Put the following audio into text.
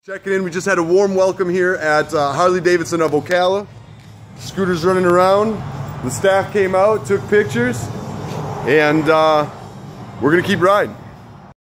Checking in, we just had a warm welcome here at Harley-Davidson of Ocala. Scooters running around. The staff came out, took pictures, and we're gonna keep riding.